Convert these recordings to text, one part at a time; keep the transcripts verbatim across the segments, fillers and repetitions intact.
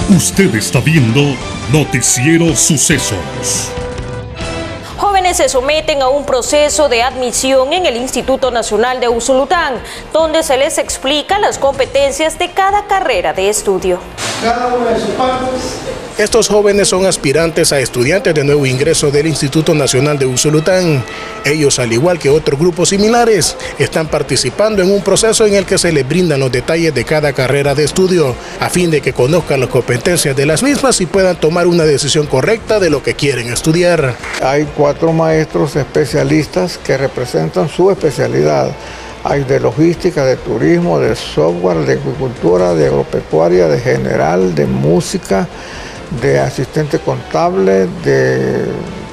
Usted está viendo Noticiero Sucesos. Jóvenes se someten a un proceso de admisión en el Instituto Nacional de Usulután, donde se les explica las competencias de cada carrera de estudio. Cada una de sus partes. Estos jóvenes son aspirantes a estudiantes de nuevo ingreso del Instituto Nacional de Usulután. Ellos, al igual que otros grupos similares, están participando en un proceso en el que se les brindan los detalles de cada carrera de estudio, a fin de que conozcan las competencias de las mismas y puedan tomar una decisión correcta de lo que quieren estudiar. Hay cuatro maestros especialistas que representan su especialidad. Hay de logística, de turismo, de software, de agricultura, de agropecuaria, de general, de música, de asistente contable, de,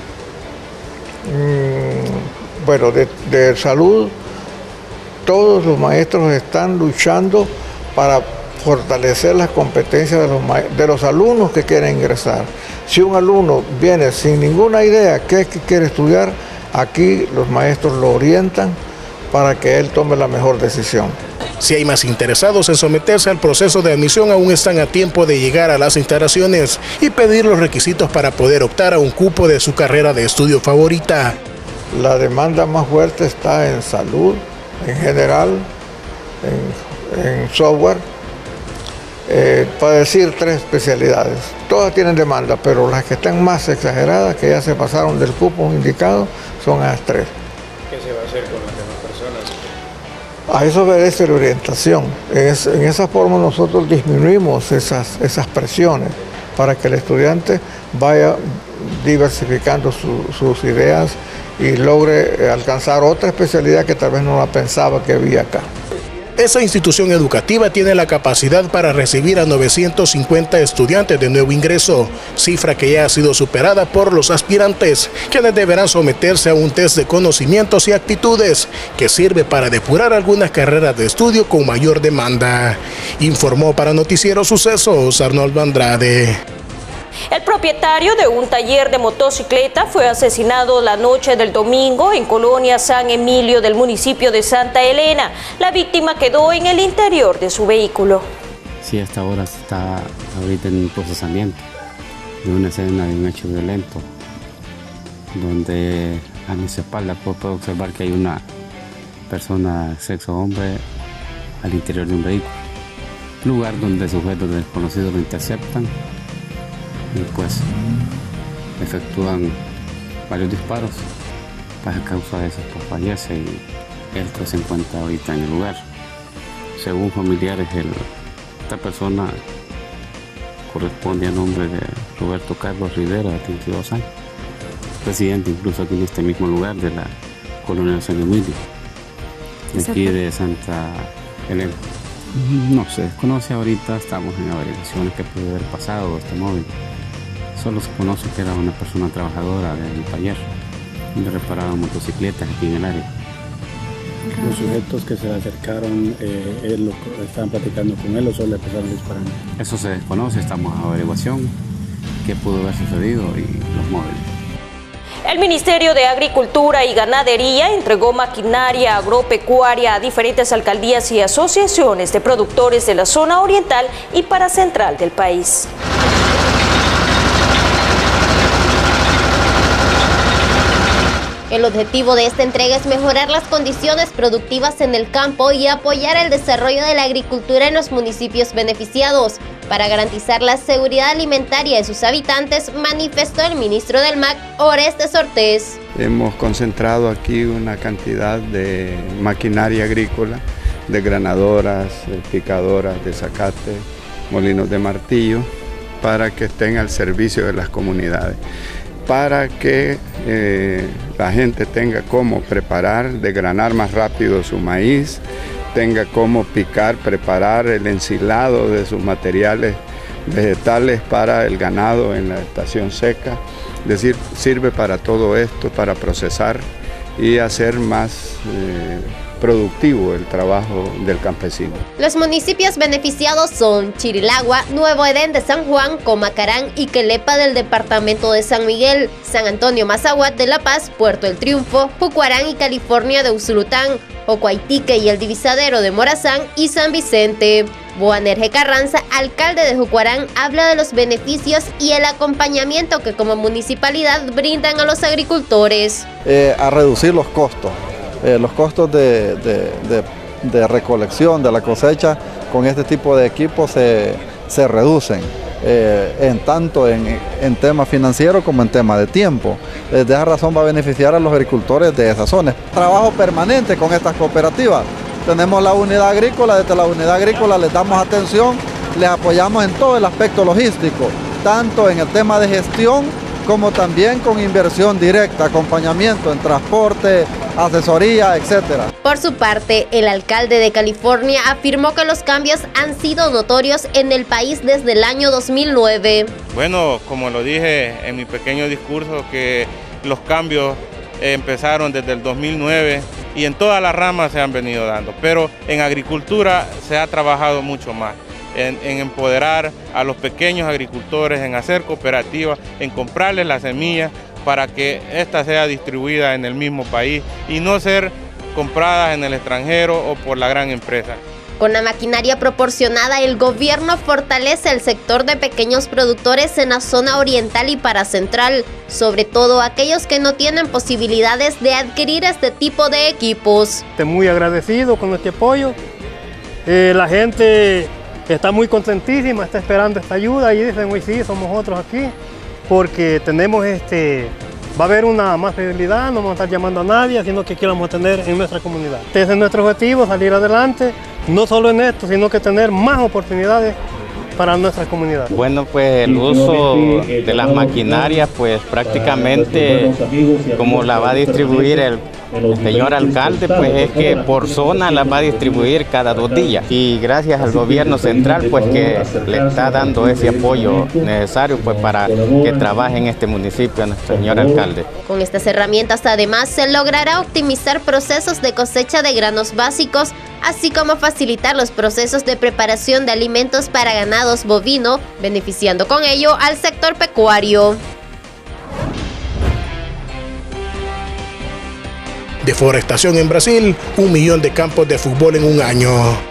mmm, bueno, de, de salud. Todos los maestros están luchando para fortalecer las competencias de los, de los alumnos que quieren ingresar. Si un alumno viene sin ninguna idea qué es que quiere estudiar, aquí los maestros lo orientan para que él tome la mejor decisión. Si hay más interesados en someterse al proceso de admisión, aún están a tiempo de llegar a las instalaciones y pedir los requisitos para poder optar a un cupo de su carrera de estudio favorita. La demanda más fuerte está en salud, en general, en, en software, eh, para decir tres especialidades. Todas tienen demanda, pero las que están más exageradas, que ya se pasaron del cupo indicado, son las tres. ¿Qué se va a hacer con las demás personas? A eso obedece la orientación. En, es, en esa forma nosotros disminuimos esas, esas presiones para que el estudiante vaya diversificando su, sus ideas y logre alcanzar otra especialidad que tal vez no la pensaba que había acá. Esa institución educativa tiene la capacidad para recibir a novecientos cincuenta estudiantes de nuevo ingreso, cifra que ya ha sido superada por los aspirantes, quienes deberán someterse a un test de conocimientos y actitudes que sirve para depurar algunas carreras de estudio con mayor demanda. Informó para Noticiero Sucesos Arnoldo Andrade. El propietario de un taller de motocicleta fue asesinado la noche del domingo en Colonia San Emilio del municipio de Santa Elena. La víctima quedó en el interior de su vehículo. Sí, hasta ahora está ahorita en procesamiento de una escena de un hecho violento, donde a mi espalda puedo observar que hay una persona sexo hombre al interior de un vehículo, lugar donde sujetos desconocidos lo interceptan y pues efectúan varios disparos. Pues a causa de eso pues fallece y él pues, se encuentra ahorita en el lugar. Según familiares, el, esta persona corresponde a nombre de Roberto Carlos Rivera, de treinta y dos años, residente incluso aquí en este mismo lugar de la colonia San Emilio, de aquí de Santa Elena. No se desconoce ahorita, estamos en averiguaciones que puede haber pasado este móvil. Solo se conoce que era una persona trabajadora del taller, donde reparaba motocicletas aquí en el área. Los sujetos que se le acercaron, eh, él lo, ¿estaban platicando con él o solo le empezaron disparando? Eso se desconoce, estamos en averiguación, qué pudo haber sucedido y los móviles. El Ministerio de Agricultura y Ganadería entregó maquinaria agropecuaria a diferentes alcaldías y asociaciones de productores de la zona oriental y para central del país. El objetivo de esta entrega es mejorar las condiciones productivas en el campo y apoyar el desarrollo de la agricultura en los municipios beneficiados. Para garantizar la seguridad alimentaria de sus habitantes, manifestó el ministro del M A C, Orestes Ortiz. Hemos concentrado aquí una cantidad de maquinaria agrícola, de granadoras, picadoras de zacate, molinos de martillo, para que estén al servicio de las comunidades, para que eh, la gente tenga cómo preparar, desgranar más rápido su maíz, tenga cómo picar, preparar el ensilado de sus materiales vegetales para el ganado en la estación seca. Es decir, sirve para todo esto, para procesar y hacer más eh, productivo el trabajo del campesino. Los municipios beneficiados son Chirilagua, Nuevo Edén de San Juan, Comacarán y Quelepa del departamento de San Miguel, San Antonio Mazahuat de La Paz, Puerto El Triunfo, Jucuarán y California de Usulután, Ocoaitique y el Divisadero de Morazán y San Vicente. Boanerge Carranza, alcalde de Jucuarán, habla de los beneficios y el acompañamiento que como municipalidad brindan a los agricultores. Eh, a reducir los costos, eh, los costos de, de, de, de recolección de la cosecha con este tipo de equipos se, se reducen. Eh, en tanto en, en temas financieros como en temas de tiempo. Eh, de esa razón va a beneficiar a los agricultores de esas zonas. Trabajo permanente con estas cooperativas. Tenemos la unidad agrícola, desde la unidad agrícola les damos atención, les apoyamos en todo el aspecto logístico, tanto en el tema de gestión como también con inversión directa, acompañamiento en transporte, asesoría, etcétera. Por su parte, el alcalde de California afirmó que los cambios han sido notorios en el país desde el año dos mil nueve. Bueno, como lo dije en mi pequeño discurso, que los cambios empezaron desde el dos mil nueve y en todas las ramas se han venido dando, pero en agricultura se ha trabajado mucho más. En, en empoderar a los pequeños agricultores, en hacer cooperativas, en comprarles las semillas para que ésta sea distribuida en el mismo país y no ser compradas en el extranjero o por la gran empresa. Con la maquinaria proporcionada, el gobierno fortalece el sector de pequeños productores en la zona oriental y paracentral, sobre todo aquellos que no tienen posibilidades de adquirir este tipo de equipos. Estoy muy agradecido con este apoyo. Eh, la gente está muy contentísima, está esperando esta ayuda y dicen, hoy sí, somos otros aquí, porque tenemos este, va a haber una más fidelidad, no vamos a estar llamando a nadie, sino que aquí vamos a tener en nuestra comunidad. Ese es nuestro objetivo, salir adelante, no solo en esto, sino que tener más oportunidades para nuestra comunidad. Bueno, pues el uso de las maquinarias, pues prácticamente como la va a distribuir el El señor alcalde, pues es que por zona las va a distribuir cada dos días y gracias al gobierno central pues que le está dando ese apoyo necesario pues para que trabaje en este municipio nuestro señor alcalde. Con estas herramientas además se logrará optimizar procesos de cosecha de granos básicos, así como facilitar los procesos de preparación de alimentos para ganados bovino, beneficiando con ello al sector pecuario. Deforestación en Brasil, un millón de campos de fútbol en un año.